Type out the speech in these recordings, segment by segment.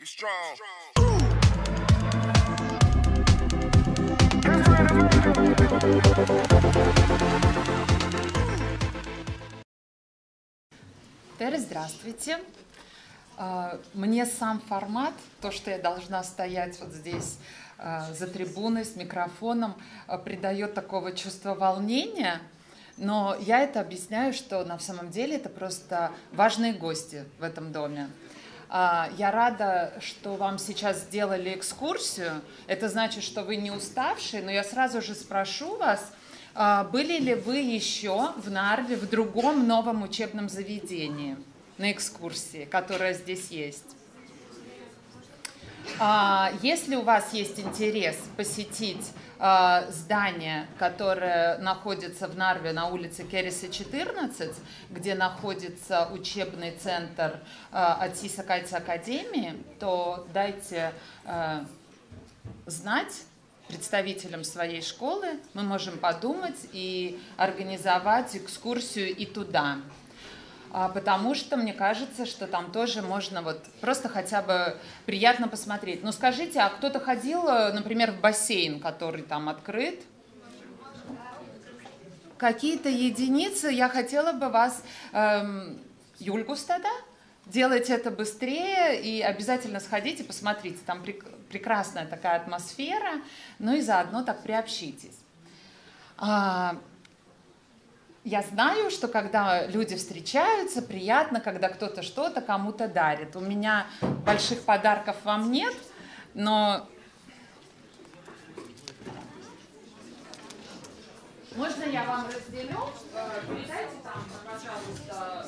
Здравствуйте. Мне сам формат, то, что я должна стоять вот здесь за трибуной с микрофоном, придает такого чувства волнения, но я это объясняю, что на самом деле это просто важные гости в этом доме. Я рада, что вам сейчас сделали экскурсию. Это значит, что вы не уставшие, но я сразу же спрошу вас, были ли вы еще в Нарве в другом новом учебном заведении на экскурсии, которая здесь есть? Если у вас есть интерес посетить здание, которое находится в Нарве на улице Кереса, 14, где находится учебный центр от Сисакайца Академии, то дайте знать представителям своей школы, мы можем подумать и организовать экскурсию и туда. Потому что мне кажется, что там тоже можно вот просто хотя бы приятно посмотреть. Ну скажите, а кто-то ходил, например, в бассейн, который там открыт? Какие-то единицы. Я хотела бы вас, Юльгустада, делать это быстрее и обязательно сходите, посмотрите. Там прекрасная такая атмосфера, ну и заодно так приобщитесь. Я знаю, что когда люди встречаются, приятно, когда кто-то что-то кому-то дарит. У меня больших подарков вам нет, но можно я вам разделю? Передайте там, пожалуйста,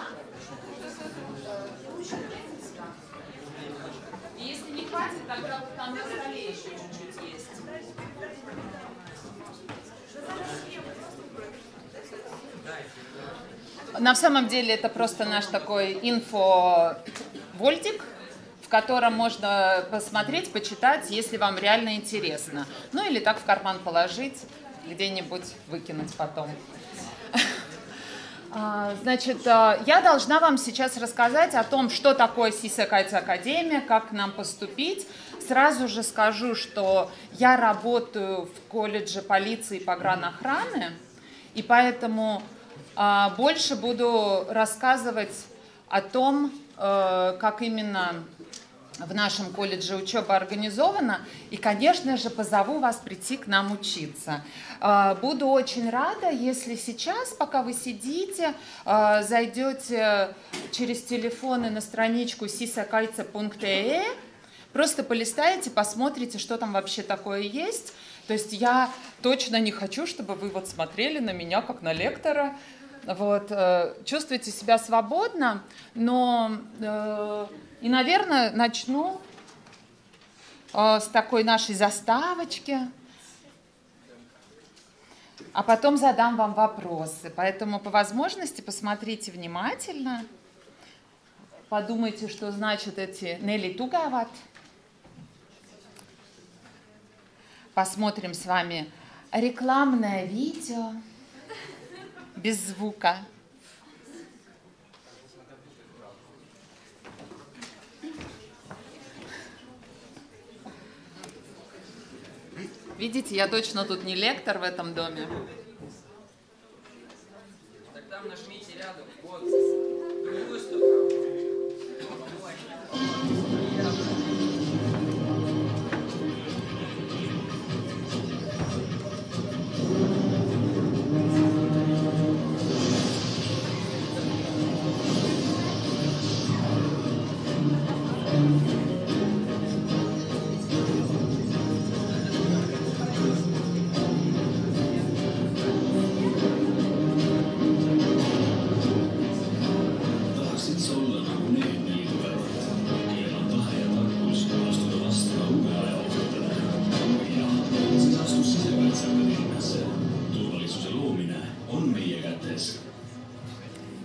и если не хватит, тогда вот там на столе еще чуть-чуть есть. На самом деле это просто наш такой инфо-вольтик, в котором можно посмотреть, почитать, если вам реально интересно. Ну или так в карман положить, где-нибудь выкинуть потом. Значит, я должна вам сейчас рассказать о том, что такое Сисакайца Академия, как к нам поступить. Сразу же скажу, что я работаю в колледже полиции и погранохраны, и поэтому больше буду рассказывать о том, как именно в нашем колледже учеба организована. И, конечно же, позову вас прийти к нам учиться. Буду очень рада, если сейчас, пока вы сидите, зайдете через телефоны на страничку sisakaica.ee, просто полистаете, посмотрите, что там вообще такое есть. То есть я точно не хочу, чтобы вы вот смотрели на меня, как на лектора. Вот, чувствуйте себя свободно, но и, наверное, начну с такой нашей заставочки, а потом задам вам вопросы. Поэтому по возможности посмотрите внимательно, подумайте, что значат эти «нели тугават». Посмотрим с вами рекламное видео без звука. Видите, я точно тут не лектор в этом доме. Так там нажмите рядом, вот, в другую сторону.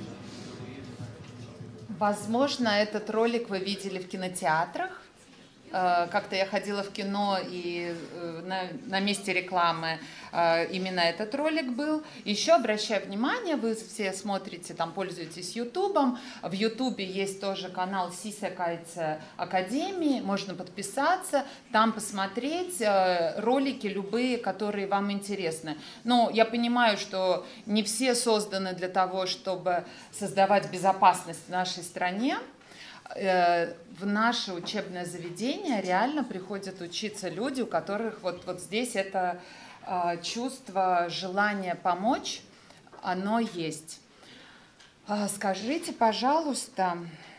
Возможно, этот ролик вы видели в кинотеатрах. Как-то я ходила в кино, и на месте рекламы именно этот ролик был. Еще обращаю внимание, вы все смотрите, там пользуетесь Ютубом. В Ютубе есть тоже канал Сисекайце Академии, можно подписаться, там посмотреть ролики любые, которые вам интересны. Но я понимаю, что не все созданы для того, чтобы создавать безопасность в нашей стране. В наше учебное заведение реально приходят учиться люди, у которых вот здесь это чувство, желание помочь, оно есть. Скажите, пожалуйста,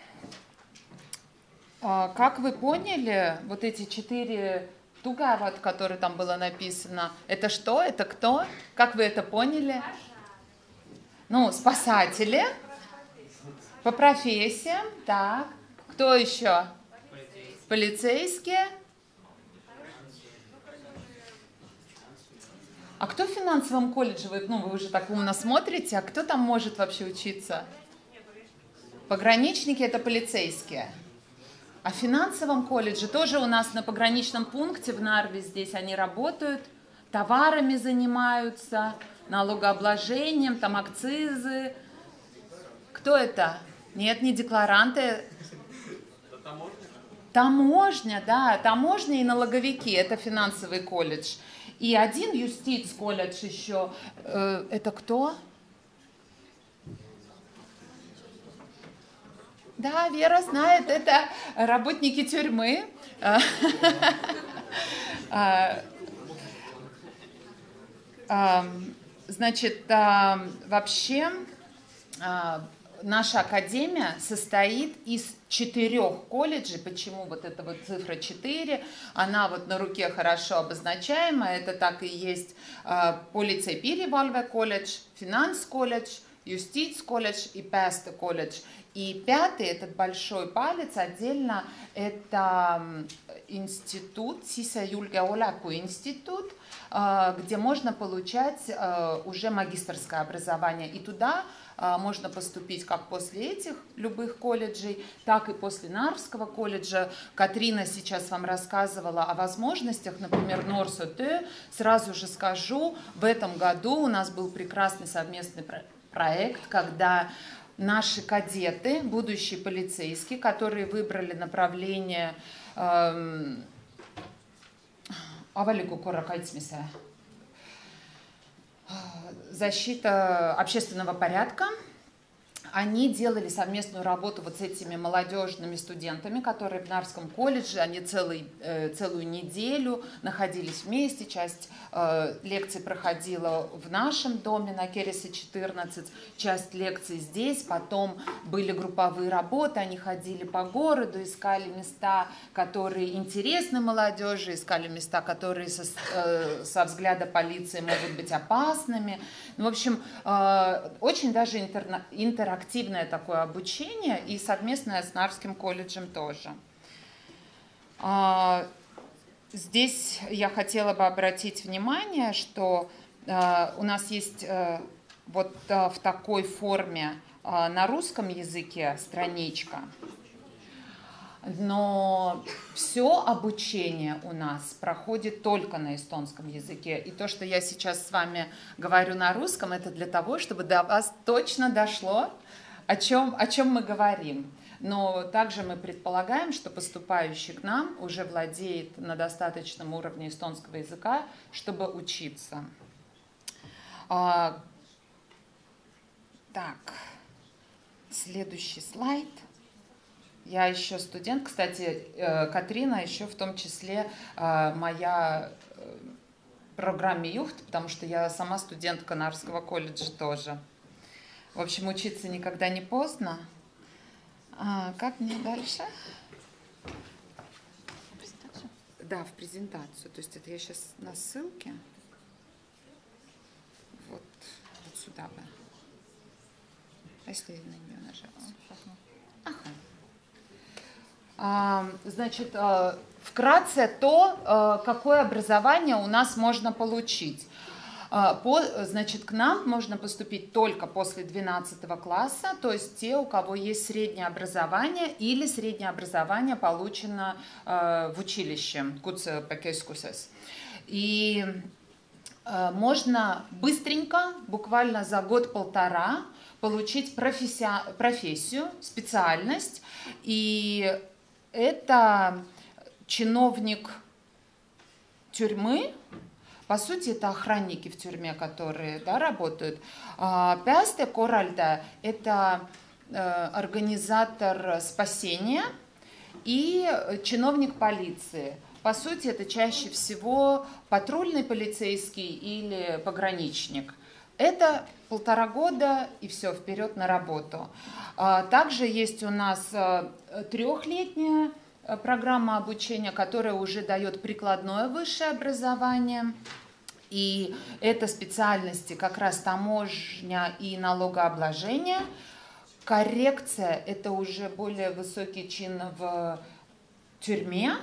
как вы поняли, вот эти 4 туга, вот, которые там было написано, это что, это кто? Как вы это поняли? Ну, спасатели. По профессиям, так. Кто еще? Полицейские. А кто в финансовом колледже? Вы уже так умно смотрите. А кто там может вообще учиться? Пограничники – это полицейские. А в финансовом колледже тоже у нас на пограничном пункте в Нарве здесь они работают, товарами занимаются, налогообложением, там акцизы. Кто это? Нет, не декларанты. Таможня, да, таможня и налоговики, это финансовый колледж. И один юстиц колледж еще, это кто? Да, Вера знает, это работники тюрьмы. Значит, вообще наша академия состоит из 4 колледжей. Почему вот эта вот цифра 4? Она вот на руке хорошо обозначаема. Это так и есть Полицейпиривальве колледж, Финанс колледж, Юстиц колледж и Pääste колледж. И 5-й, этот большой палец отдельно, это институт, Sisejulgeoleku институт, где можно получать уже магистерское образование. И туда можно поступить как после этих любых колледжей, так и после Нарвского колледжа. Катрина сейчас вам рассказывала о возможностях, например, Норсоте. Сразу же скажу, в этом году у нас был прекрасный совместный проект, когда наши кадеты, будущие полицейские, которые выбрали направление защита общественного порядка, они делали совместную работу вот с этими молодежными студентами, которые в Нарвском колледже, они целую неделю находились вместе, часть лекций проходила в нашем доме на Кересе 14, часть лекций здесь, потом были групповые работы, они ходили по городу, искали места, которые интересны молодежи, искали места, которые со взгляда полиции могут быть опасными. Ну, в общем, очень даже интерактивное такое обучение и совместное с Нарвским колледжем тоже. Здесь я хотела бы обратить внимание, что у нас есть вот в такой форме на русском языке страничка, но все обучение у нас проходит только на эстонском языке. И то, что я сейчас с вами говорю на русском, это для того, чтобы до вас точно дошло, о чем мы говорим. Но также мы предполагаем, что поступающий к нам уже владеет на достаточном уровне эстонского языка, чтобы учиться. Так, следующий слайд. Я еще студент, кстати, Катрина еще в том числе моя программе ЮХТ, потому что я сама студентка Нарвского колледжа тоже. В общем, учиться никогда не поздно. Как мне дальше? Презентацию? Да, в презентацию. То есть это я сейчас на ссылке. Вот сюда бы. А если на нее нажала? Ага. Значит, вкратце то, какое образование у нас можно получить. Значит, к нам можно поступить только после 12 класса, то есть те, у кого есть среднее образование или среднее образование получено в училище. И можно быстренько, буквально за год-полтора, получить профессию, специальность. И это чиновник тюрьмы. По сути, это охранники в тюрьме, которые работают. Pääste korraldaja – это организатор спасения и чиновник полиции. По сути, это чаще всего патрульный полицейский или пограничник. Это 1,5 года и все, вперед на работу. Также есть у нас 3-летняя программа обучения, которая уже дает прикладное высшее образование. И это специальности как раз таможня и налогообложение. Коррекция – это уже более высокий чин в тюрьме.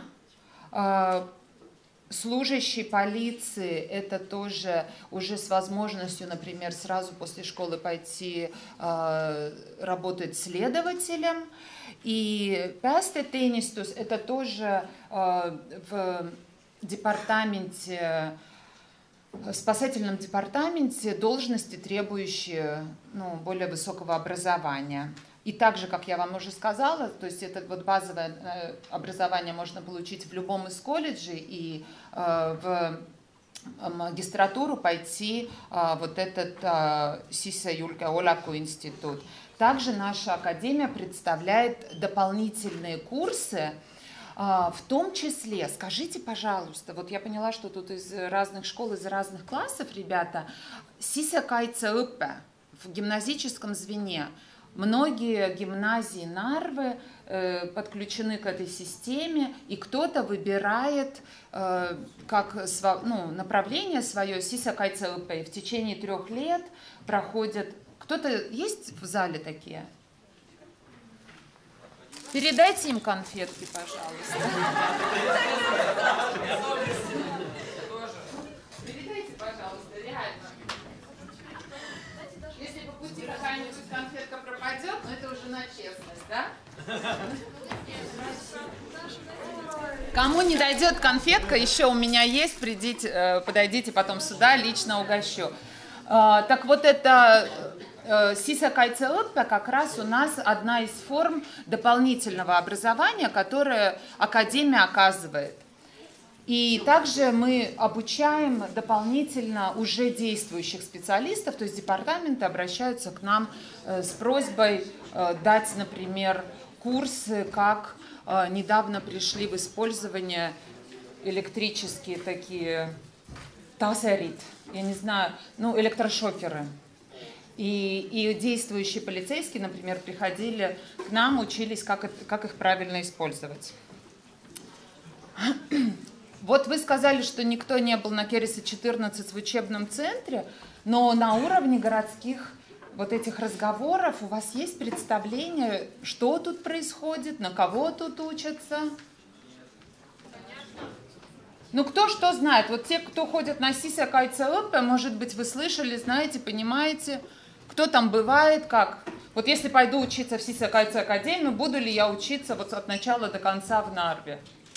Служащий полиции – это тоже уже с возможностью, например, сразу после школы пойти работать следователем. И pääste teenistus – это тоже в департаменте, в спасательном департаменте должности, требующие более высокого образования. И также, как я вам уже сказала, то есть это вот базовое образование можно получить в любом из колледжей и в магистратуру пойти вот этот Sisejulgeoleku институт. Также наша академия представляет дополнительные курсы, в том числе, скажите, пожалуйста, вот я поняла, что тут из разных школ, из разных классов ребята, Sisekaitseõpe в гимназическом звене. Многие гимназии Нарвы подключены к этой системе, и кто-то выбирает как направление свое Sisekaitseõpe, и в течение 3 лет проходят. Кто-то есть в зале такие? Передайте им конфетки, пожалуйста. Передайте, пожалуйста, реально. Если по пути какая-нибудь конфетка пропадет, но это уже на честность, да? Кому не дойдет конфетка, еще у меня есть, подойдите потом сюда, лично угощу. Так вот это Sisekaitseõpe как раз у нас одна из форм дополнительного образования, которое Академия оказывает. И также мы обучаем дополнительно уже действующих специалистов, то есть департаменты обращаются к нам с просьбой дать, например, курсы, как недавно пришли в использование электрические такие taserid, я не знаю, электрошокеры. И действующие полицейские, например, приходили к нам, учились, как их правильно использовать. Вот вы сказали, что никто не был на Кереса 14 в учебном центре, но на уровне городских вот этих разговоров у вас есть представление, что тут происходит, на кого тут учатся? Кто что знает? Вот те, кто ходят на Sisekaitseõpe, может быть, вы слышали, знаете, понимаете, кто там бывает, как. Вот если пойду учиться в Sisekaitse академию, буду ли я учиться вот от начала до конца в Нарве?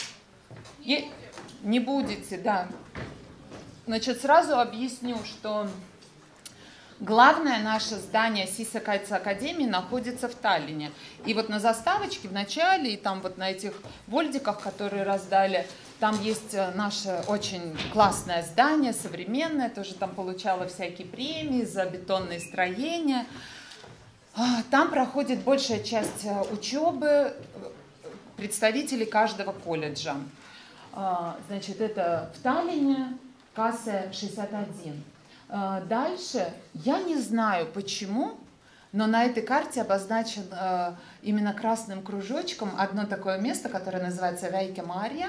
Не будете, да. Значит, сразу объясню, что главное наше здание Sisekaitse академии находится в Таллине. И вот на заставочке в начале, и там вот на этих вольдиках, которые раздали, там есть наше очень классное здание, современное, тоже там получало всякие премии за бетонные строения. Там проходит большая часть учебы представителей каждого колледжа. Значит, это в Таллине, Кассе 61. Дальше, я не знаю почему, но на этой карте обозначен именно красным кружочком одно такое место, которое называется Väike-Maarja.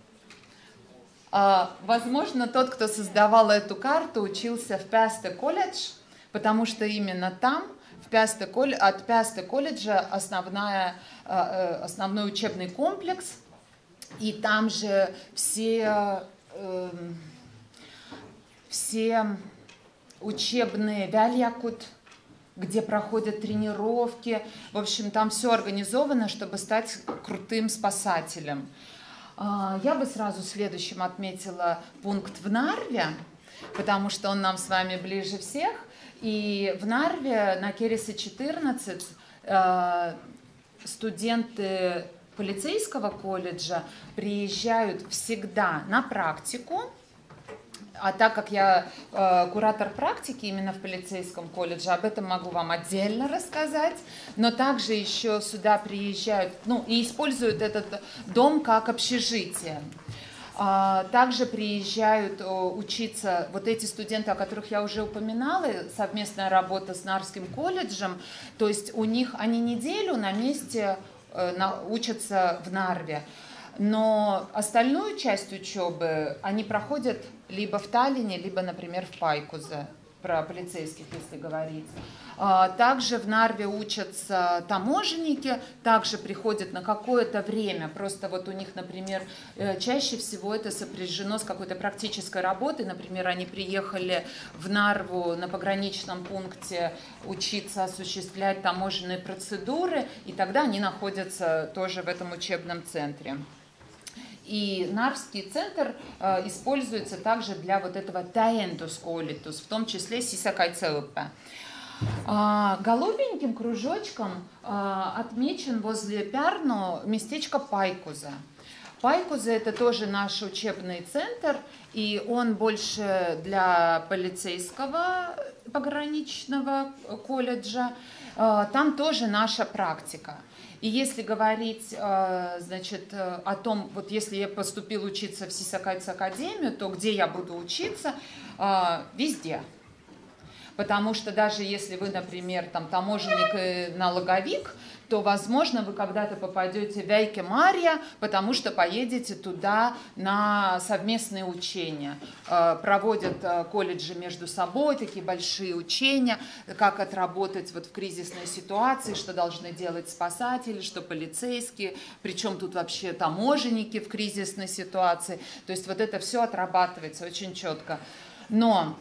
Возможно, тот, кто создавал эту карту, учился в Pääste колледж, потому что именно там, от Pääste колледжа, основной учебный комплекс, и там же все учебные Вяльякут, где проходят тренировки. В общем, там все организовано, чтобы стать крутым спасателем. Я бы сразу следующим отметила пункт в Нарве, потому что он нам с вами ближе всех. И в Нарве на Кересе 14 студенты полицейского колледжа приезжают всегда на практику. А так как я куратор практики именно в полицейском колледже, об этом могу вам отдельно рассказать. Но также еще сюда приезжают, ну, и используют этот дом как общежитие. Также приезжают учиться вот эти студенты, о которых я уже упоминала, совместная работа с Нарвским колледжем. То есть у них они неделю на месте учатся в Нарве. Но остальную часть учебы они проходят либо в Таллине, либо, например, в Пайкузе, про полицейских, если говорить. Также в Нарве учатся таможенники, также приходят на какое-то время. Просто вот у них, например, чаще всего это сопряжено с какой-то практической работой. Например, они приехали в Нарву на пограничном пункте учиться осуществлять таможенные процедуры, и тогда они находятся тоже в этом учебном центре. И Нарвский центр используется также для вот этого таентус-колитус, в том числе сисакайцелупе. Голубеньким кружочком отмечен возле Пярну местечко Пайкузе. Пайкузе — это тоже наш учебный центр, и он больше для полицейского пограничного колледжа. Там тоже наша практика. И если говорить, значит, о том, вот если я поступил учиться в Сисакайц академию, то где я буду учиться? Везде. Потому что даже если вы, например, там, таможенник и налоговик, то, возможно, вы когда-то попадете в Вяйке-Марья, потому что поедете туда на совместные учения. Проводят колледжи между собой такие большие учения, как отработать вот в кризисной ситуации, что должны делать спасатели, что полицейские, причем тут вообще таможенники в кризисной ситуации. То есть вот это все отрабатывается очень четко. Но,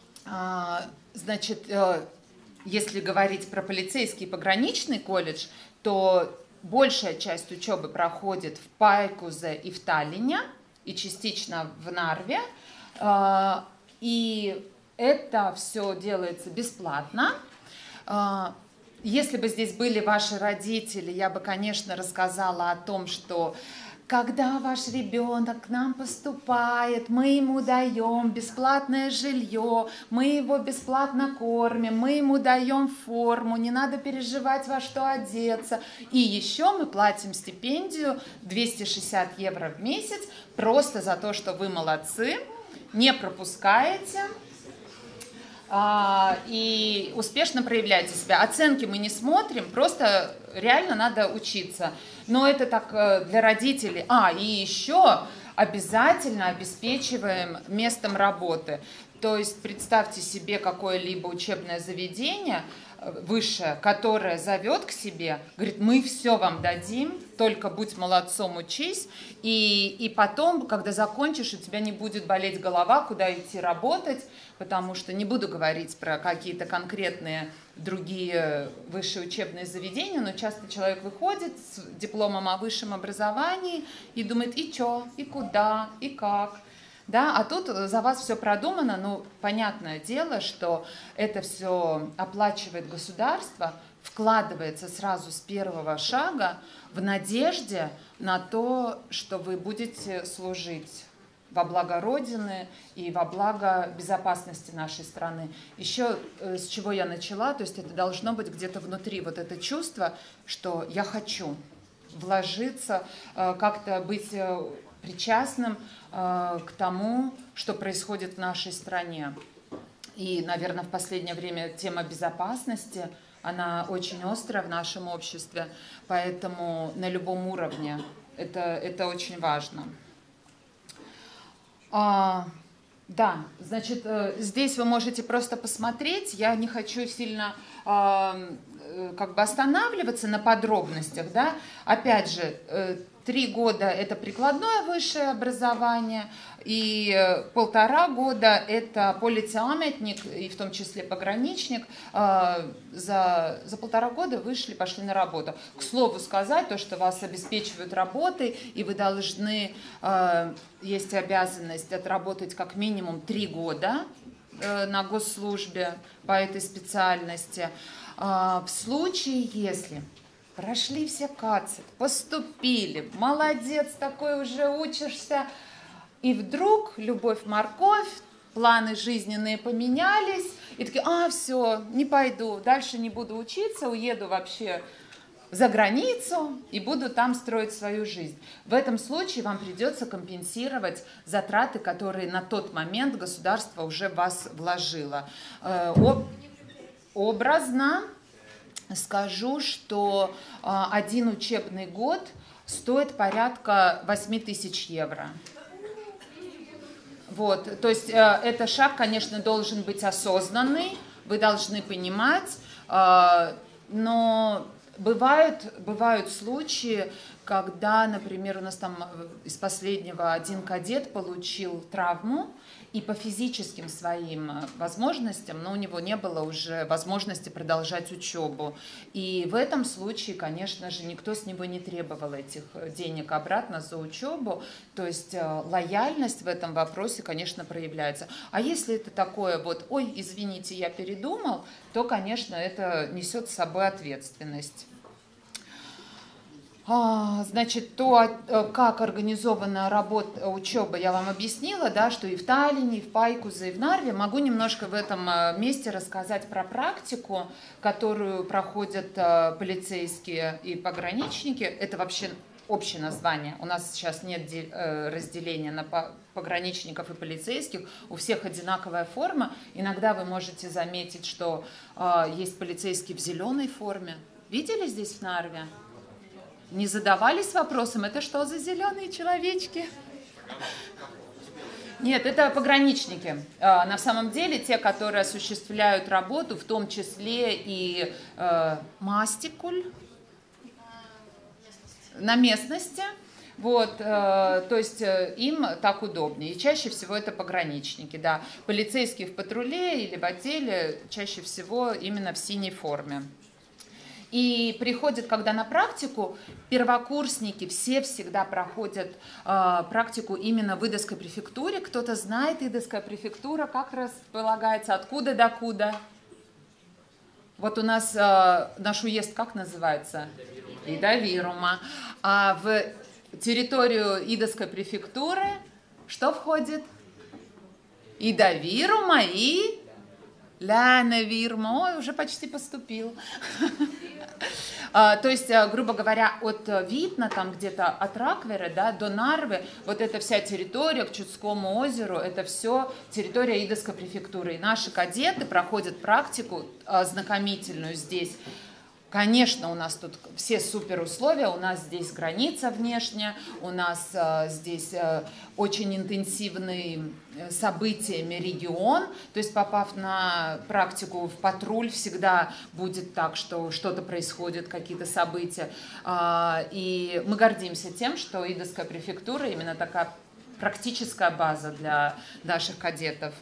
значит, если говорить про полицейский пограничный колледж, то большая часть учебы проходит в Пайкузе и в Таллине, и частично в Нарве. И это все делается бесплатно. Если бы здесь были ваши родители, я бы, конечно, рассказала о том, что когда ваш ребенок к нам поступает, мы ему даем бесплатное жилье, мы его бесплатно кормим, мы ему даем форму, не надо переживать, во что одеться. И еще мы платим стипендию 260 евро в месяц просто за то, что вы молодцы, не пропускаете и успешно проявляете себя. Оценки мы не смотрим, просто реально надо учиться. Но это так для родителей. И еще обязательно обеспечиваем местом работы. То есть представьте себе какое-либо учебное заведение высшее, которое зовет к себе, говорит, мы все вам дадим, только будь молодцом, учись, и потом, когда закончишь, у тебя не будет болеть голова, куда идти работать, потому что не буду говорить про какие-то конкретные другие высшие учебные заведения, но часто человек выходит с дипломом о высшем образовании и думает, и что, и куда, и как. Да, а тут за вас все продумано, ну, понятное дело, что это все оплачивает государство, вкладывается сразу с первого шага в надежде на то, что вы будете служить во благо Родины и во благо безопасности нашей страны. Еще с чего я начала, то есть это должно быть где-то внутри, вот это чувство, что я хочу вложиться, как-то быть причастным к тому, что происходит в нашей стране. И, наверное, в последнее время тема безопасности, она очень острая в нашем обществе, поэтому на любом уровне это очень важно. Да, значит, здесь вы можете просто посмотреть, я не хочу сильно как бы останавливаться на подробностях, да, опять же, 3 года это прикладное высшее образование, и 1,5 года это полицейметник, и в том числе пограничник. За 1,5 года вышли, пошли на работу. К слову сказать, то, что вас обеспечивают работой, и вы должны, есть обязанность отработать как минимум 3 года на госслужбе по этой специальности. В случае, если прошли все КАЦИТ, поступили, молодец такой, уже учишься, и вдруг любовь-морковь, планы жизненные поменялись, и такие, все, не пойду, дальше не буду учиться, уеду вообще за границу и буду там строить свою жизнь. В этом случае вам придется компенсировать затраты, которые на тот момент государство уже в вас вложило. Образно скажу, что один учебный год стоит порядка 8000 евро. Вот, то есть это шаг, конечно, должен быть осознанный, вы должны понимать, но бывают случаи, когда, например, у нас там из последнего один кадет получил травму, и по физическим своим возможностям, но у него не было уже возможности продолжать учебу. И в этом случае, конечно же, никто с него не требовал этих денег обратно за учебу. То есть лояльность в этом вопросе, конечно, проявляется. А если это такое вот, ой, извините, я передумал, то, конечно, это несет с собой ответственность. Значит, то, как организована работа, учеба, я вам объяснила, да, что и в Таллине, и в Пайкузе, и в Нарве. Могу немножко в этом месте рассказать про практику, которую проходят полицейские и пограничники. Это вообще общее название. У нас сейчас нет разделения на пограничников и полицейских. У всех одинаковая форма. Иногда вы можете заметить, что есть полицейские в зеленой форме. Видели здесь в Нарве? Не задавались вопросом, это что за зеленые человечки? Нет, это пограничники. На самом деле те, которые осуществляют работу, в том числе и мастикуль на местности. Вот, то есть им так удобнее. И чаще всего это пограничники, да. Полицейские в патруле или в отделе чаще всего именно в синей форме. И приходят, когда на практику, первокурсники все всегда проходят практику именно в Идовской префектуре. Кто-то знает, Идовская префектура, как располагается, откуда до куда? Вот у нас наш уезд как называется? Ида-Вирума. А в территорию Идовской префектуры что входит? Ида-Вирума и Ляна-Вирма. Ой, уже почти поступил. То есть, грубо говоря, от Витна, там где-то от Ракверы, да, до Нарвы, вот эта вся территория к Чудскому озеру, это все территория Идовской префектуры. И наши кадеты проходят практику ознакомительную здесь. Конечно, у нас тут все супер условия, у нас здесь граница внешняя, у нас здесь очень интенсивный событиями регион, то есть попав на практику в патруль, всегда будет так, что что-то происходит, какие-то события. И мы гордимся тем, что Идовская префектура именно такая практическая база для наших кадетов.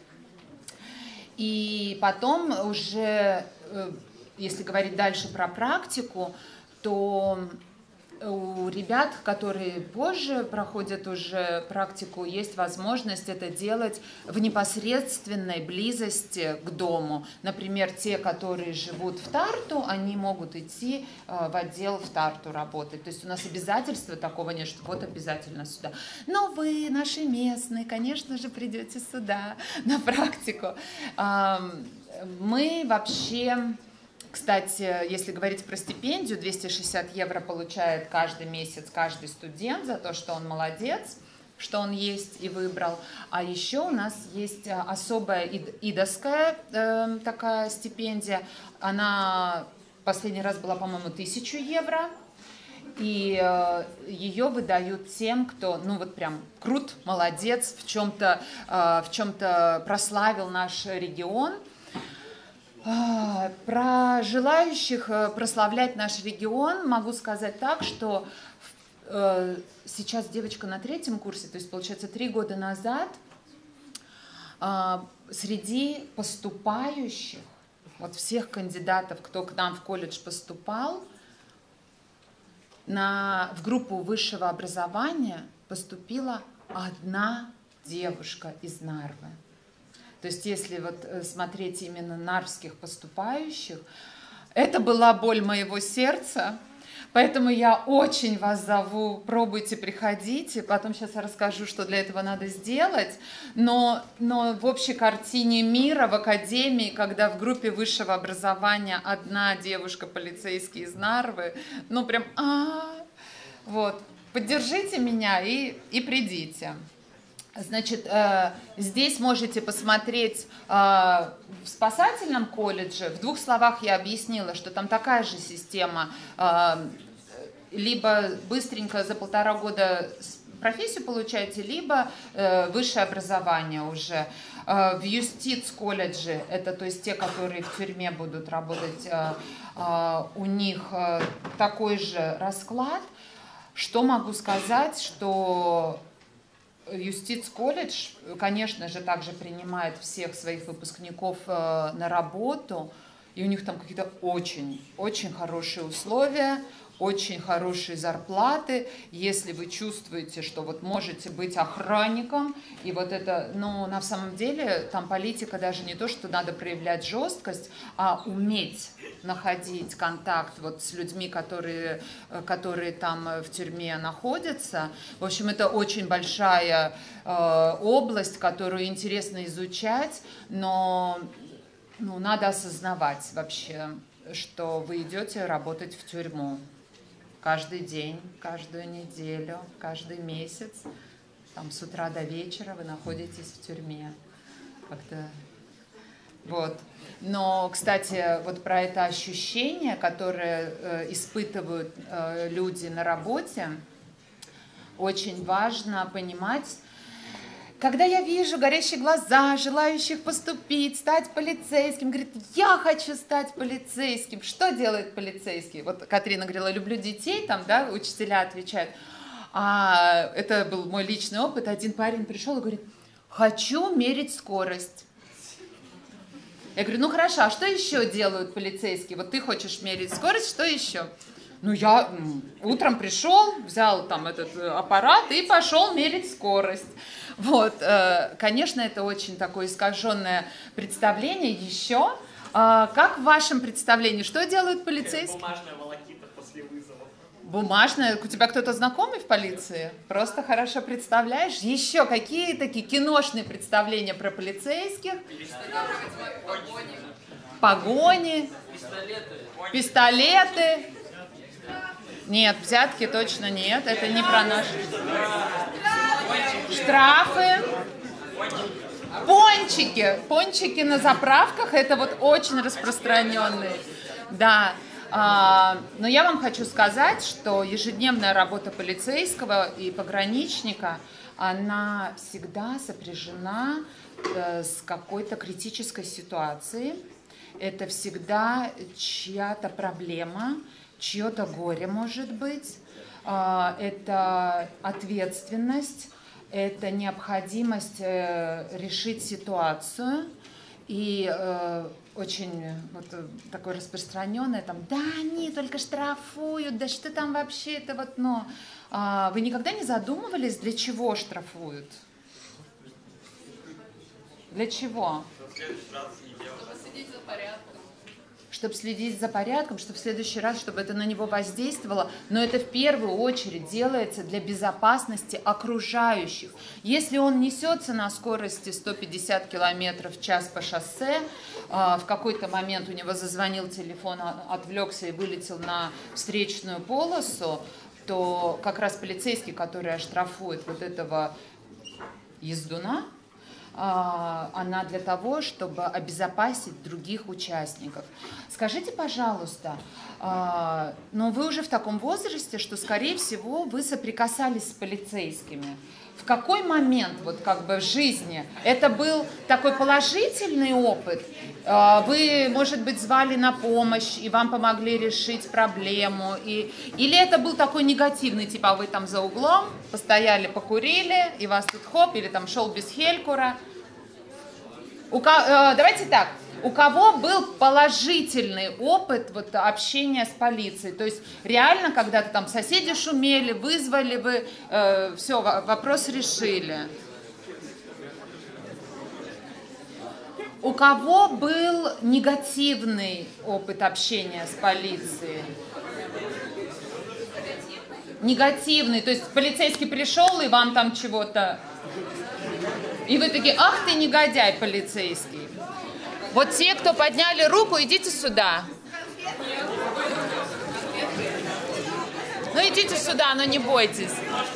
И потом уже... Если говорить дальше про практику, то у ребят, которые позже проходят уже практику, есть возможность это делать в непосредственной близости к дому. Например, те, которые живут в Тарту, они могут идти в отдел в Тарту работать. То есть у нас обязательства такого нет, что вот обязательно сюда. Но вы, наши местные, конечно же, придете сюда на практику. Мы вообще... Кстати, если говорить про стипендию, 260 евро получает каждый месяц каждый студент за то, что он молодец, что он есть и выбрал. А еще у нас есть особая идовская такая стипендия. Она последний раз была, по-моему, 1000 евро. И ее выдают тем, кто, ну вот прям крут, молодец, в чем-то прославил наш регион. Про желающих прославлять наш регион могу сказать так, что сейчас девочка на 3-м курсе, то есть, получается, 3 года назад среди поступающих, вот всех кандидатов, кто к нам в колледж поступал, в группу высшего образования поступила одна девушка из Нарвы. То есть, если вот смотреть именно нарвских поступающих, это была боль моего сердца. Поэтому я очень вас зову, пробуйте, приходите. Потом сейчас я расскажу, что для этого надо сделать. Но в общей картине мира, в академии, когда в группе высшего образования одна девушка полицейский из Нарвы, ну прям, вот, поддержите меня и придите. Значит, здесь можете посмотреть в спасательном колледже. В 2 словах я объяснила, что там такая же система. Либо быстренько за 1,5 года профессию получаете, либо высшее образование уже. В юстиц колледже, это то есть те, которые в тюрьме будут работать, у них такой же расклад. Что могу сказать, что юстиц колледж, конечно же, также принимает всех своих выпускников на работу, и у них там какие-то очень хорошие условия, очень хорошие зарплаты. Если вы чувствуете, что вот можете быть охранником, и вот это, ну, на самом деле, там политика даже не то, что надо проявлять жесткость, а уметь находить контакт вот с людьми, которые там в тюрьме находятся. В общем, это очень большая область, которую интересно изучать, но надо осознавать вообще, что вы идете работать в тюрьму каждый день, каждую неделю, каждый месяц, там с утра до вечера вы находитесь в тюрьме. Как-то вот. Но, кстати, вот про это ощущение, которое испытывают люди на работе, очень важно понимать. Когда я вижу горящие глаза желающих поступить, стать полицейским, говорит, я хочу стать полицейским. Что делает полицейский? Вот Катрина говорила, люблю детей, там, да, учителя отвечают. А это был мой личный опыт. Один парень пришел и говорит, хочу мерить скорость. Я говорю, ну хорошо, а что еще делают полицейские? Вот ты хочешь мерить скорость, что еще? Ну, я утром пришел, взял там этот аппарат и пошел мерить скорость. Вот, конечно, это очень такое искаженное представление. Еще, как в вашем представлении, что делают полицейские? Бумажная волокита после вызова. Бумажная? У тебя кто-то знакомый в полиции? Просто хорошо представляешь? Еще какие такие киношные представления про полицейских? Погони. Пистолеты. Нет, взятки точно нет, это не про наши. Штрафы. Пончики. Пончики на заправках, это вот очень распространенные. Да. Но я вам хочу сказать, что ежедневная работа полицейского и пограничника, она всегда сопряжена с какой-то критической ситуацией. Это всегда чья-то проблема, чье-то горе может быть, это ответственность, это необходимость решить ситуацию. И очень вот такое распространенное, там, да, они только штрафуют, да что там вообще, это вот, но вы никогда не задумывались, для чего штрафуют? Для чего? Чтобы следить за порядком, чтобы в следующий раз, чтобы это на него воздействовало. Но это в первую очередь делается для безопасности окружающих. Если он несется на скорости 150 км в час по шоссе, в какой-то момент у него зазвонил телефон, отвлекся и вылетел на встречную полосу, то как раз полицейский, который оштрафует вот этого ездуна, она для того, чтобы обезопасить других участников. Скажите, пожалуйста, но вы уже в таком возрасте, что, скорее всего, вы соприкасались с полицейскими. В какой момент вот как бы в жизни это был такой положительный опыт? Вы, может быть, звали на помощь, и вам помогли решить проблему? Или это был такой негативный, типа вы там за углом постояли, покурили, и вас тут хоп, или там шел без хелькура? Давайте так. У кого был положительный опыт вот, общения с полицией? То есть реально, когда-то там соседи шумели, вызвали вы, все, вопрос решили. У кого был негативный опыт общения с полицией? Негативный, то есть полицейский пришел и вам там чего-то... И вы такие, ах ты негодяй полицейский. Вот те, кто подняли руку, идите сюда. Ну идите сюда, но не бойтесь.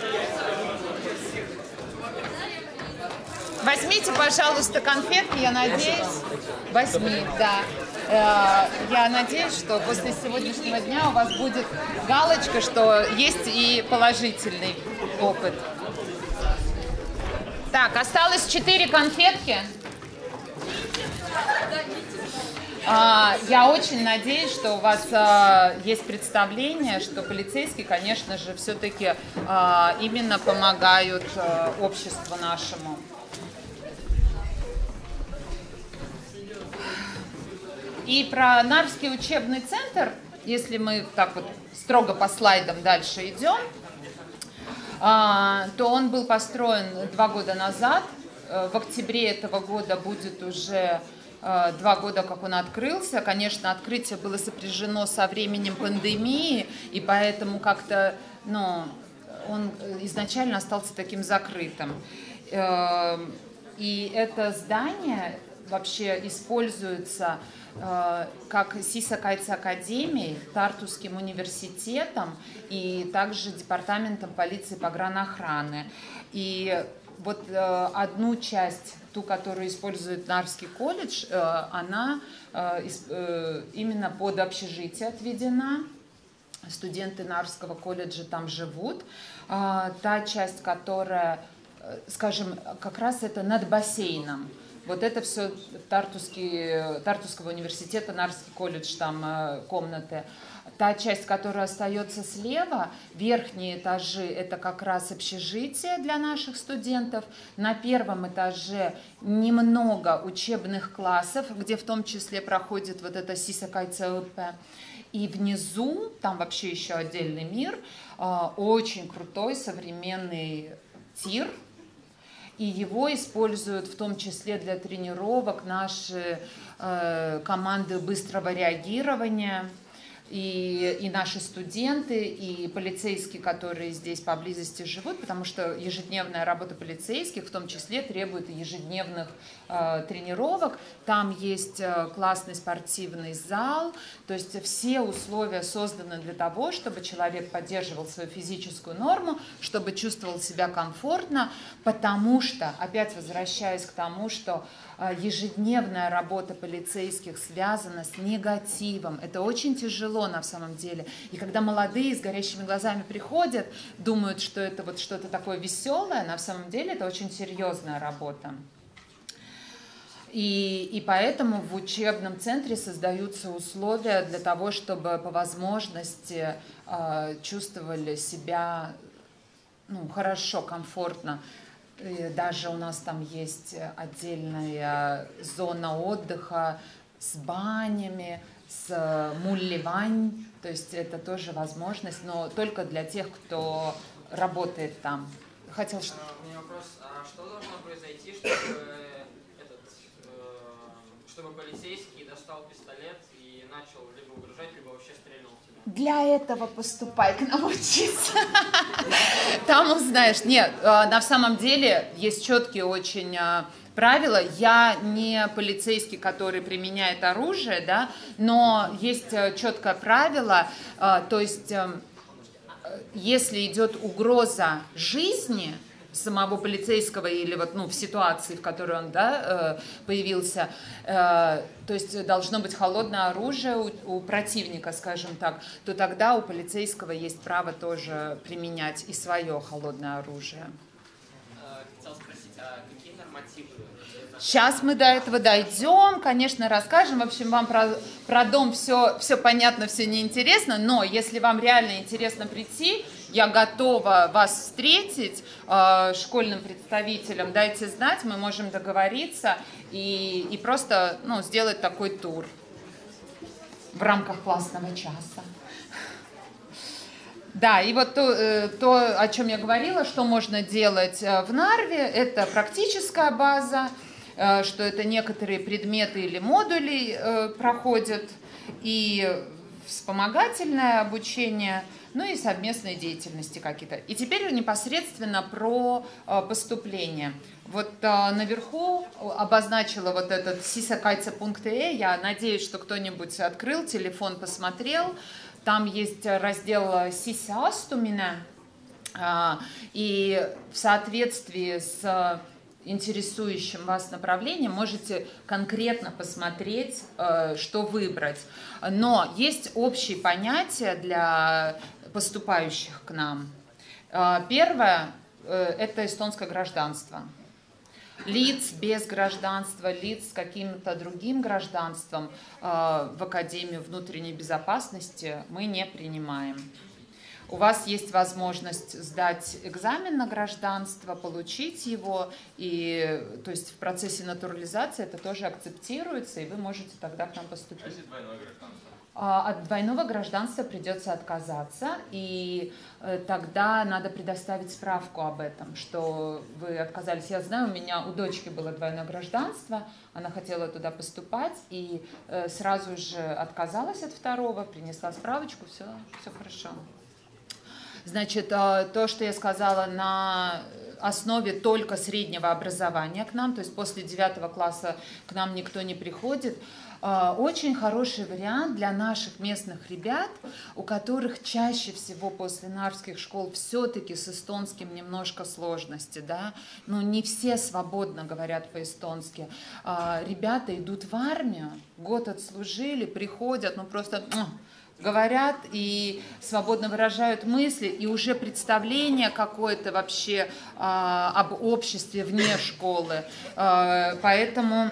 Возьмите, пожалуйста, конфетки, я надеюсь. Возьми, да. Я надеюсь, что после сегодняшнего дня у вас будет галочка, что есть и положительный опыт. Так, осталось 4 конфетки. Я очень надеюсь, что у вас есть представление, что полицейские, конечно же, все-таки именно помогают обществу нашему. И про Нарвский учебный центр, если мы так вот строго по слайдам дальше идем, то он был построен 2 года назад. В октябре этого года будет уже 2 года, как он открылся. Конечно, открытие было сопряжено со временем пандемии, и поэтому как-то, он изначально остался таким закрытым. И это здание вообще используется как Сисакайцы-академией, Тартусским университетом и также департаментом полиции погранохраны. И вот одну часть, ту, которую использует Нарвский колледж, она именно под общежитие отведена. Студенты Нарвского колледжа там живут. Та часть, которая, скажем, как раз это над бассейном. Вот это все Тартусского университета, Нарвский колледж, там комнаты. Та часть, которая остается слева, верхние этажи, это как раз общежитие для наших студентов. На 1-м этаже немного учебных классов, где в том числе проходит вот это Сисакайцы-ЛП. И внизу, там вообще еще отдельный мир, очень крутой современный тир. И его используют в том числе для тренировок наши команды быстрого реагирования. И наши студенты, и полицейские, которые здесь поблизости живут, потому что ежедневная работа полицейских в том числе требует ежедневных тренировок. Там есть классный спортивный зал, то есть все условия созданы для того, чтобы человек поддерживал свою физическую норму, чтобы чувствовал себя комфортно, потому что, опять возвращаясь к тому, что ежедневная работа полицейских связана с негативом. Это очень тяжело на самом деле. И когда молодые с горящими глазами приходят, думают, что это вот что-то такое веселое, на самом деле это очень серьезная работа. И поэтому в учебном центре создаются условия для того, чтобы по возможности чувствовали себя хорошо, комфортно. И даже у нас там есть отдельная зона отдыха с банями, с мулливань, то есть это тоже возможность, но только для тех, кто работает там. Хотел что? У меня вопрос, а что должно произойти, чтобы полицейский достал пистолет и начал либо угрожать, либо вообще стрельнул в тебя? Для этого поступай к нам учиться. Там узнаешь. Нет, на самом деле есть четкие очень правила. Я не полицейский, который применяет оружие, да, но есть четкое правило, то есть если идет угроза жизни, самого полицейского или вот, ну, в ситуации, в которой он, да, появился, то есть должно быть холодное оружие у противника, скажем так, то тогда у полицейского есть право тоже применять и свое холодное оружие. Хотел спросить, а какие нормативы? Сейчас мы до этого дойдем, конечно, расскажем. В общем, вам про дом все понятно, все неинтересно, но если вам реально интересно прийти, я готова вас встретить школьным представителем. Дайте знать, мы можем договориться и просто, ну, сделать такой тур в рамках классного часа. Да, и вот то, о чем я говорила, что можно делать в Нарве, это практическая база, что это некоторые предметы или модули проходят, и вспомогательное обучение, ну и совместные деятельности какие-то. И теперь непосредственно про поступление. Вот наверху обозначила вот этот sisakaitse.ee, я надеюсь, что кто-нибудь открыл телефон, посмотрел. Там есть раздел «Сисястумина», и в соответствии с интересующим вас направлением можете конкретно посмотреть, что выбрать. Но есть общие понятия для поступающих к нам. Первое – это эстонское гражданство. Лиц без гражданства, лиц с каким-то другим гражданством в Академию внутренней безопасности мы не принимаем. У вас есть возможность сдать экзамен на гражданство, получить его, и, то есть в процессе натурализации это тоже акцептируется, и вы можете тогда к нам поступить. А если двойное гражданство? От двойного гражданства придется отказаться, и тогда надо предоставить справку об этом, что вы отказались. Я знаю, у дочки было двойное гражданство, она хотела туда поступать, и сразу же отказалась от второго, принесла справочку, все хорошо. Значит, то, что я сказала, на основе только среднего образования к нам, то есть после 9 класса к нам никто не приходит, очень хороший вариант для наших местных ребят, у которых чаще всего после нарвских школ все-таки с эстонским немножко сложности, да, ну не все свободно говорят по-эстонски. Ребята идут в армию, год отслужили, приходят, ну просто говорят и свободно выражают мысли, и уже представление какое-то вообще об обществе вне школы. Поэтому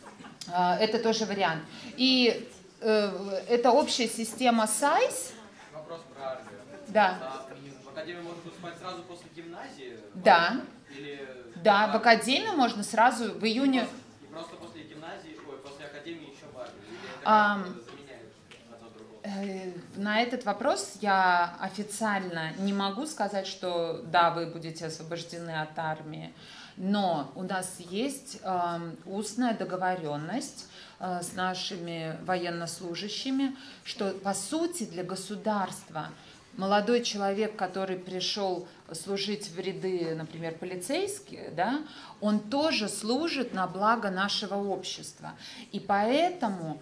это тоже вариант. И это общая система САЙС. Вопрос про армию. Да. В академию можно поступать сразу после гимназии? Да. Или... Да, в академию можно сразу в июне. И просто после гимназии, после академии еще в армию? Или это заменяет одно другое? На этот вопрос я официально не могу сказать, что да, вы будете освобождены от армии, но у нас есть устная договоренность с нашими военнослужащими, что по сути для государства молодой человек, который пришел служить в ряды, например, полицейских, да, он тоже служит на благо нашего общества. И поэтому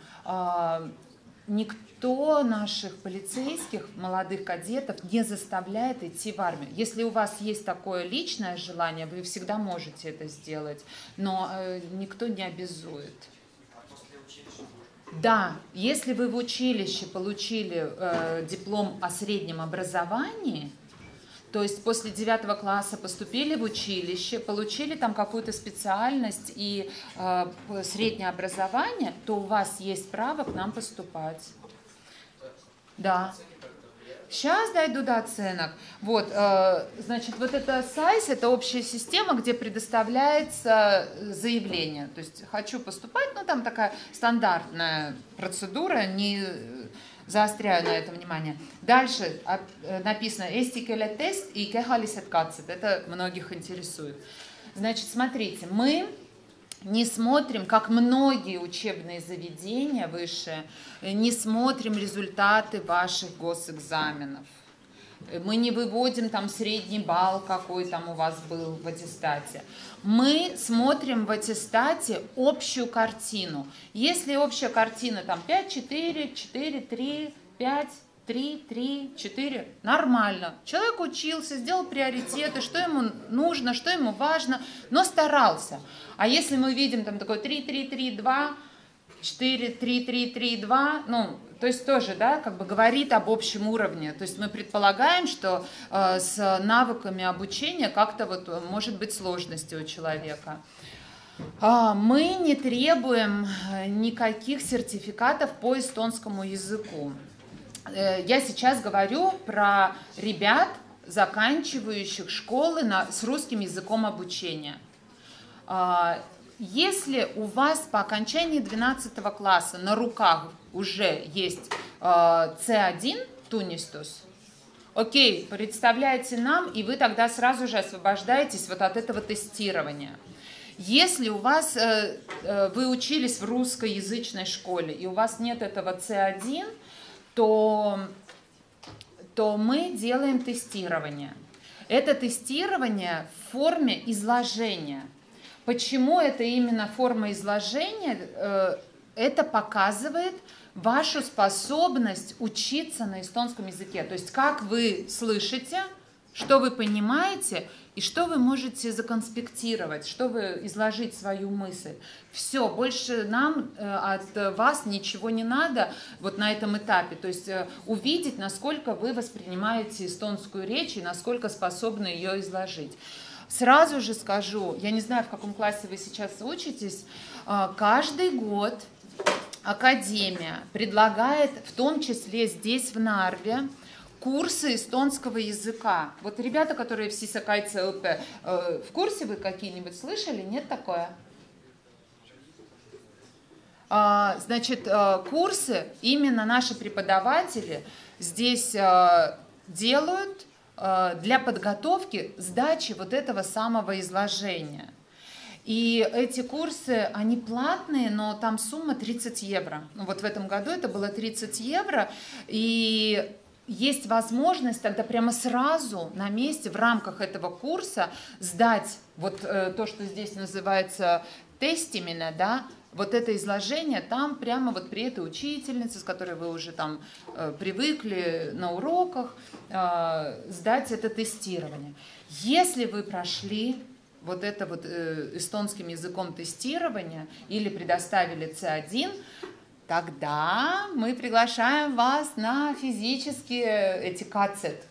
никто наших полицейских, молодых кадетов не заставляет идти в армию. Если у вас есть такое личное желание, вы всегда можете это сделать, но никто не обязует. Да, если вы в училище получили диплом о среднем образовании, то есть после 9 класса поступили в училище, получили там какую-то специальность и среднее образование, то у вас есть право к нам поступать. Да. Сейчас дойду до оценок. Вот, значит, вот это САЙС, это общая система, где предоставляется заявление. То есть хочу поступать, ну там такая стандартная процедура, не заостряю на этом внимание. Дальше написано «Eesti тест» и «Kehalised katsed». Это многих интересует. Значит, смотрите, мы не смотрим, как многие учебные заведения высшие, не смотрим результаты ваших госэкзаменов. Мы не выводим там средний балл, какой там у вас был в аттестате. Мы смотрим в аттестате общую картину. Если общая картина там 5, 4, 4, 3, 5, 3, 3, 4. Нормально. Человек учился, сделал приоритеты, что ему нужно, что ему важно, но старался. А если мы видим там такой 3, 3, 3, 2, 4, 3, 3, 3, 2, ну, то есть тоже, да, как бы говорит об общем уровне. То есть мы предполагаем, что с навыками обучения как-то вот может быть сложности у человека. Мы не требуем никаких сертификатов по эстонскому языку. Я сейчас говорю про ребят, заканчивающих школы с русским языком обучения. Если у вас по окончании 12 класса на руках уже есть C1 Тунистус, окей, представляете нам, и вы тогда сразу же освобождаетесь вот от этого тестирования. Если у вас, вы учились в русскоязычной школе, и у вас нет этого C1, то мы делаем тестирование. Это тестирование в форме изложения. Почему это именно форма изложения? Это показывает вашу способность учиться на эстонском языке. То есть как вы слышите, что вы понимаете и что вы можете законспектировать, что вы изложить свою мысль. Все, больше нам от вас ничего не надо вот на этом этапе. То есть увидеть, насколько вы воспринимаете эстонскую речь и насколько способны ее изложить. Сразу же скажу, я не знаю, в каком классе вы сейчас учитесь, каждый год Академия предлагает, в том числе здесь, в Нарве, курсы эстонского языка. Вот ребята, которые в Сисакайце ЛП, в курсе вы какие-нибудь слышали? Нет такое? Значит, курсы именно наши преподаватели здесь делают для подготовки сдачи вот этого самого изложения. И эти курсы, они платные, но там сумма 30 евро. Вот в этом году это было 30 евро, и есть возможность тогда прямо сразу на месте в рамках этого курса сдать вот то, что здесь называется тестимина, да, вот это изложение там прямо вот при этой учительнице, с которой вы уже там привыкли на уроках, сдать это тестирование. Если вы прошли вот это вот эстонским языком тестирование или предоставили C1, тогда мы приглашаем вас на физические эти КЦЕТ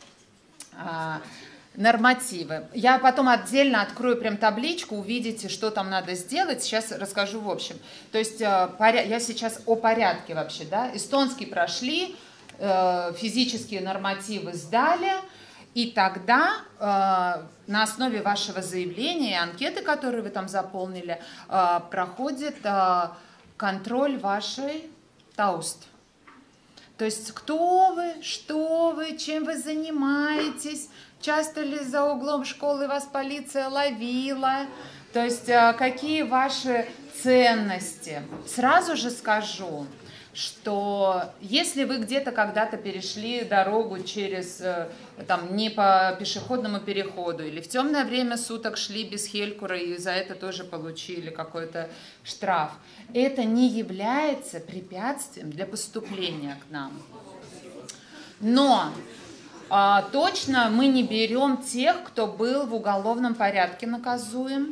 нормативы. Я потом отдельно открою прям табличку, увидите, что там надо сделать. Сейчас расскажу в общем. То есть я сейчас о порядке вообще, да. Эстонский прошли, физические нормативы сдали, и тогда на основе вашего заявления и анкеты, которые вы там заполнили, проходит контроль вашей тауст. То есть кто вы, что вы, чем вы занимаетесь, часто ли за углом школы вас полиция ловила, то есть какие ваши ценности. Сразу же скажу, что если вы где-то когда-то перешли дорогу через, там, не по пешеходному переходу или в темное время суток шли без хелькура и за это тоже получили какой-то штраф, это не является препятствием для поступления к нам. Но точно мы не берем тех, кто был в уголовном порядке наказуем.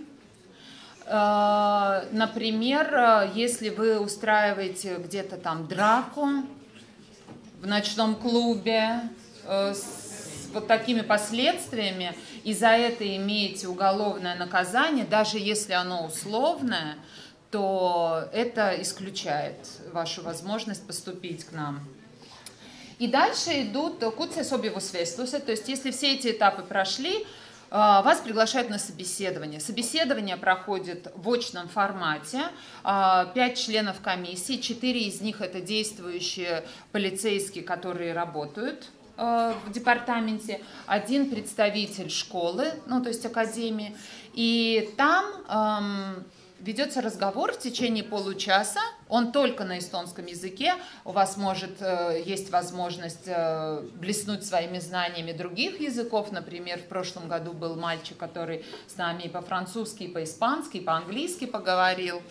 Например, если вы устраиваете где-то там драку в ночном клубе с вот такими последствиями, и за это имеете уголовное наказание, даже если оно условное, то это исключает вашу возможность поступить к нам. И дальше идут кутсесобивусвестусы, то есть если все эти этапы прошли, вас приглашают на собеседование. Собеседование проходит в очном формате. 5 членов комиссии, 4 из них это действующие полицейские, которые работают в департаменте, 1 представитель школы, ну то есть академии. И там ведется разговор в течение получаса, он только на эстонском языке, у вас есть возможность блеснуть своими знаниями других языков, например, в прошлом году был мальчик, который с нами и по-французски, и по-испански, и по-английски поговорил.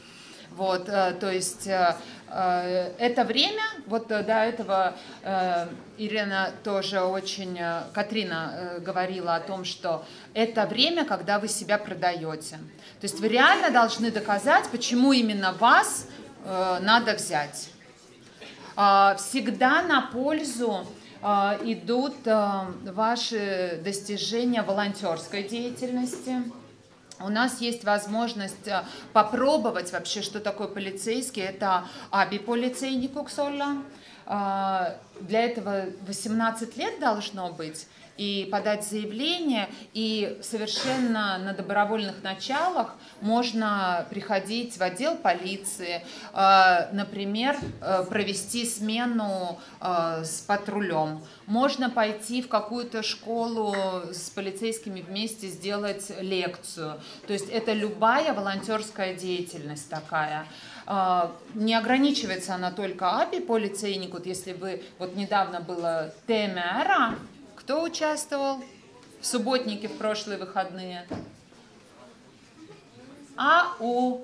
Вот, то есть это время, вот до этого Ирина тоже очень, Катрина говорила о том, что это время, когда вы себя продаете. То есть вы реально должны доказать, почему именно вас надо взять. Всегда на пользу идут ваши достижения волонтерской деятельности. У нас есть возможность попробовать вообще, что такое полицейский. Это аби-полицейникуксолла. Для этого 18 лет должно быть. И подать заявление, и совершенно на добровольных началах можно приходить в отдел полиции, например, провести смену с патрулем. Можно пойти в какую-то школу с полицейскими вместе сделать лекцию. То есть это любая волонтерская деятельность такая. Не ограничивается она только аби-полицейникут, если вы, вот недавно было темера. Кто участвовал в субботнике в прошлые выходные? Мы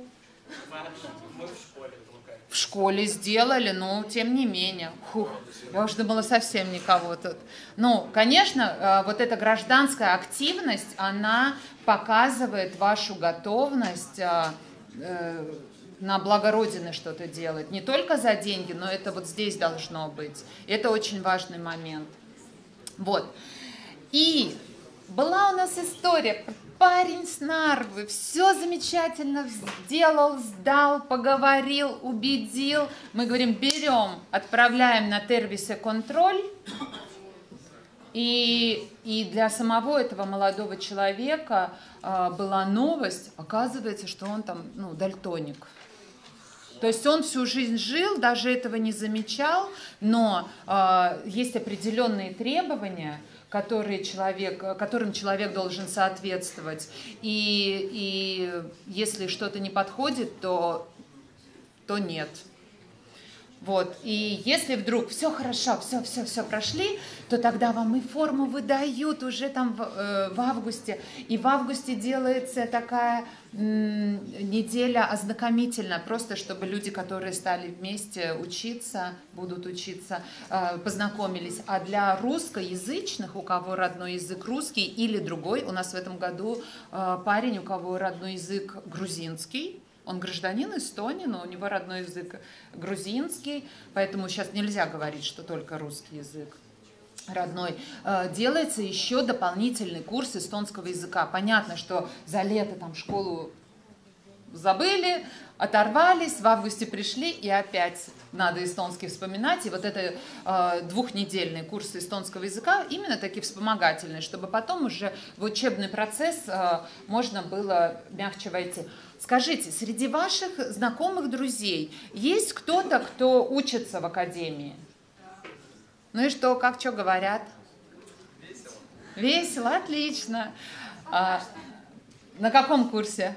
в школе сделали, но тем не менее. Я уже думала, совсем никого тут. Ну, конечно, вот эта гражданская активность, она показывает вашу готовность на благо Родины что-то делать. Не только за деньги, но это вот здесь должно быть. Это очень важный момент. Вот. И была у нас история, парень с Нарвы, все замечательно сделал, сдал, поговорил, убедил. Мы говорим, берем, отправляем на тервисе контроль. И для самого этого молодого человека была новость, оказывается, что он там, дальтоник. То есть он всю жизнь жил, даже этого не замечал, но есть определенные требования, которым человек должен соответствовать. И если что-то не подходит, то нет. Вот. И если вдруг все хорошо, все прошли, то тогда вам и форму выдают уже там в августе. И в августе делается такая неделя ознакомительная, просто чтобы люди, которые стали вместе учиться, будут учиться, познакомились. А для русскоязычных, у кого родной язык русский или другой, у нас в этом году парень, у кого родной язык грузинский, он гражданин Эстонии, но у него родной язык грузинский, поэтому сейчас нельзя говорить, что только русский язык родной. Делается еще дополнительный курс эстонского языка. Понятно, что за лето там школу забыли, оторвались, в августе пришли, и опять надо эстонский вспоминать. И вот это двухнедельный курс эстонского языка именно таки вспомогательный, чтобы потом уже в учебный процесс можно было мягче войти. Скажите, среди ваших знакомых друзей есть кто-то, кто учится в академии? Ну и что, что говорят? Весело. Весело, отлично. На каком курсе?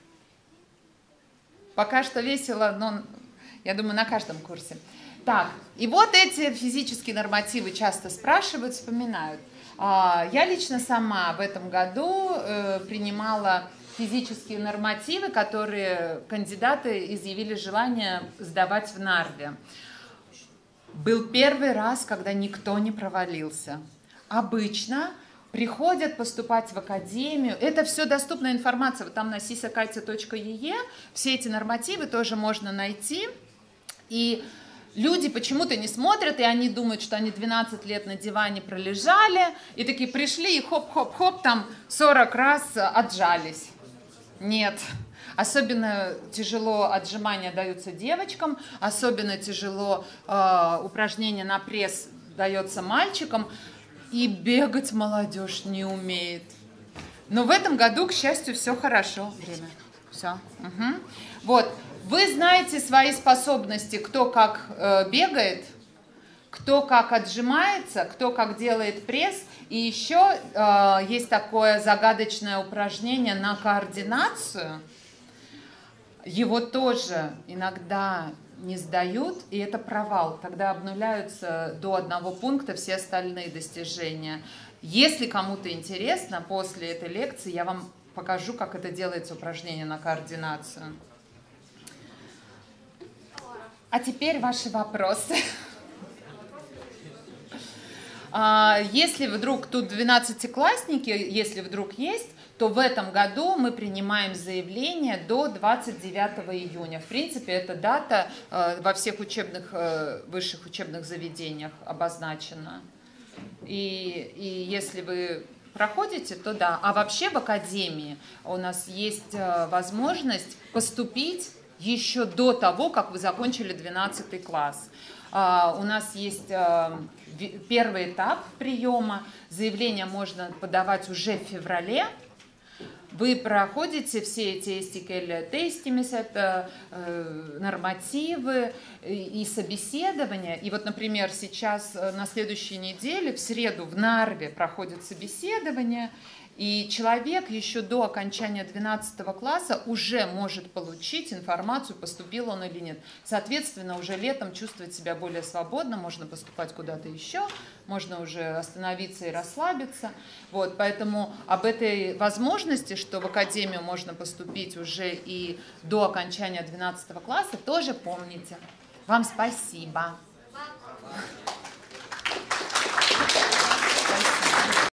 Пока что весело, но я думаю, на каждом курсе. Так, и вот эти физические нормативы часто спрашивают, вспоминают. Я лично сама в этом году принимала физические нормативы, которые кандидаты изъявили желание сдавать в Нарве. Был первый раз, когда никто не провалился. Обычно приходят поступать в академию. Это все доступная информация. Вот там на sisakaitse.ee все эти нормативы тоже можно найти. И люди почему-то не смотрят, и они думают, что они 12 лет на диване пролежали, и такие пришли, и хоп-хоп-хоп, там 40 раз отжались. Нет. Особенно тяжело отжимания даются девочкам, особенно тяжело упражнения на пресс дается мальчикам, и бегать молодежь не умеет. Но в этом году, к счастью, все хорошо. Время. Все. Угу. Вот. Вы знаете свои способности, кто как бегает, кто как отжимается, кто как делает пресс. И еще есть такое загадочное упражнение на координацию. Его тоже иногда не сдают, и это провал. Тогда обнуляются до 1 пункта все остальные достижения. Если кому-то интересно, после этой лекции я вам покажу, как это делается упражнение на координацию. А теперь ваши вопросы. Если вдруг тут 12-классники, если вдруг есть, то в этом году мы принимаем заявление до 29 июня. В принципе, эта дата во всех высших учебных заведениях обозначена. И если вы проходите, то да. А вообще в академии у нас есть возможность поступить еще до того, как вы закончили 12 класс. У нас есть первый этап приема. Заявление можно подавать уже в феврале. Вы проходите все эти STKL-тестимис, это нормативы и собеседования. И вот, например, сейчас на следующей неделе, в среду, в Нарве проходит собеседование, и человек еще до окончания 12 класса уже может получить информацию, поступил он или нет. Соответственно, уже летом чувствовать себя более свободно, можно поступать куда-то еще, можно уже остановиться и расслабиться. Вот, поэтому об этой возможности, что в академию можно поступить уже и до окончания 12 класса, тоже помните. Вам спасибо.